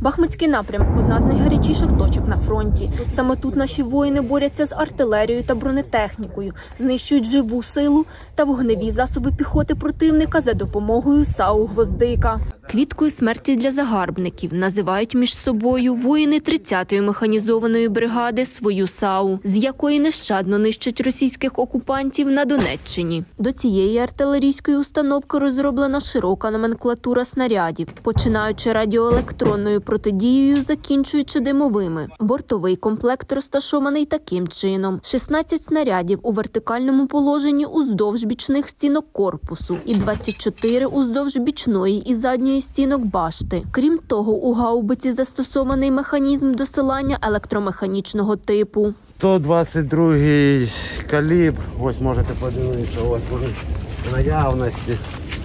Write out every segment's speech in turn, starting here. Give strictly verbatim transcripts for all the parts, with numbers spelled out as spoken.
Бахмутський напрямок – одна з найгарячіших точок на фронті. Саме тут наші воїни борються з артилерією та бронетехнікою, знищують живу силу та вогневі засоби піхоти противника за допомогою САУ «Гвоздика». Квіткою смерті для загарбників називають між собою воїни тридцятої механізованої бригади свою САУ, з якої нещадно нищать російських окупантів на Донеччині. До цієї артилерійської установки розроблена широка номенклатура снарядів, починаючи радіоелектронною протидією, закінчуючи димовими. Бортовий комплект розташований таким чином. шістнадцять снарядів у вертикальному положенні уздовж бічних стінок корпусу і двадцять чотири уздовж бічної і задньої стінок башти. Крім того, у гаубиці застосований механізм досилання електромеханічного типу. сто двадцять другий калібр, ось можете подивитися, ось вони в наявності.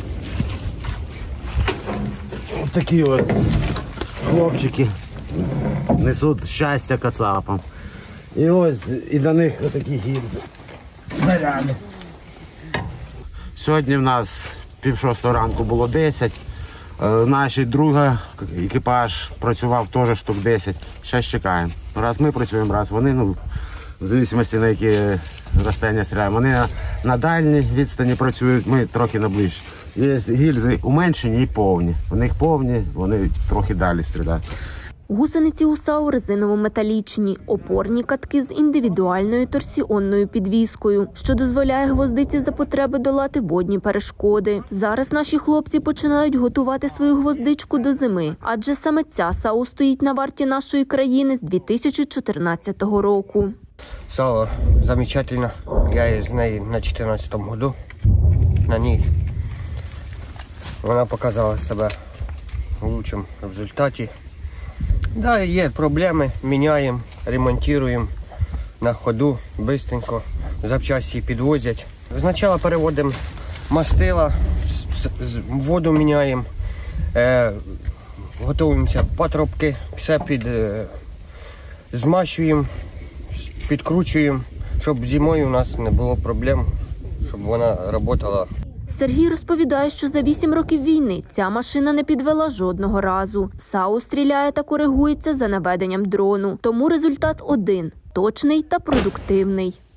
Ось такі от хлопчики несуть щастя кацапам. І ось і до них отакі гільзи, заряди. Сьогодні в нас пів шостого ранку було десять. Наш другий екіпаж працював теж штук десять. Зараз чекаємо. Раз ми працюємо, раз вони, ну, в залежності на які розстояння стріляємо. Вони на, на дальній відстані працюють, ми трохи на ближче. Є гільзи уменшені і повні. У них повні, вони трохи далі стріляють. Гусениці у САУ резиново-металічні, опорні катки з індивідуальною торсіонною підвіскою, що дозволяє гвоздиці за потреби долати водні перешкоди. Зараз наші хлопці починають готувати свою гвоздичку до зими, адже саме ця САУ стоїть на варті нашої країни з дві тисячі чотирнадцятого року. САУ замечательно. Я з нею на чотирнадцятому году. На ній вона показала себе в лучшому результаті. Да, є проблеми, міняємо, ремонтуємо на ходу, швидко, запчасті підвозять. Спочатку переводимо мастила, воду міняємо, е, готуємося патрубки, все під, е, змащуємо, підкручуємо, щоб зимою у нас не було проблем, щоб вона працювала. Сергій розповідає, що за вісім років війни ця машина не підвела жодного разу. САУ стріляє та коригується за наведенням дрону. Тому результат один – точний та продуктивний.